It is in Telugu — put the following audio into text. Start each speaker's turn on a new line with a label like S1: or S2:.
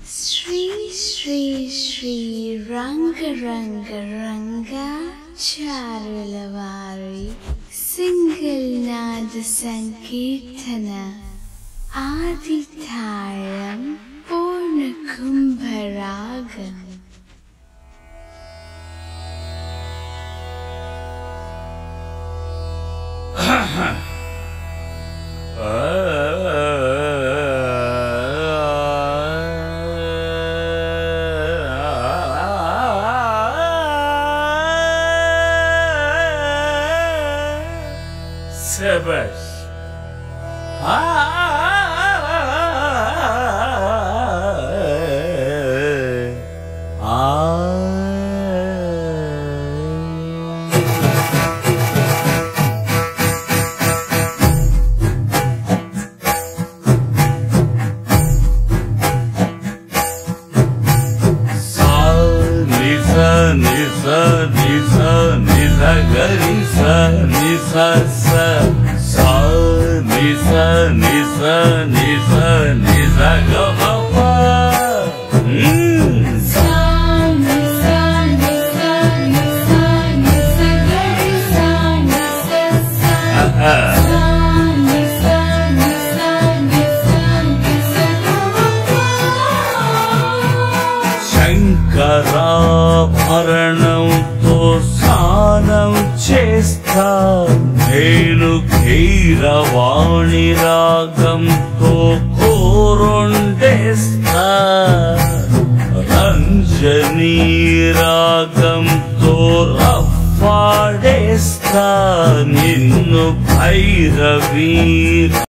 S1: श्री श्री श्री रंग रंग रंगा चारुलवारी सिंगलनाद संकीर्तन आदितारम पूर्ण कुंभरागम।
S2: Sebes. Nisa nisa nisa gari sa nisa sa sa nisa nisa nisa nisa ga pa pa
S1: sa nisa nisa nisa nisa gari sa nisa sa sa nisa nisa nisa nisa ga pa
S2: Shankara భరణంతో స్నానం చేస్తా నేను కీరవాణి రాగంతో కోరొండేస్తా రంజనీ రాగంతో రఫాడేస్తా నిన్ను భైరవీ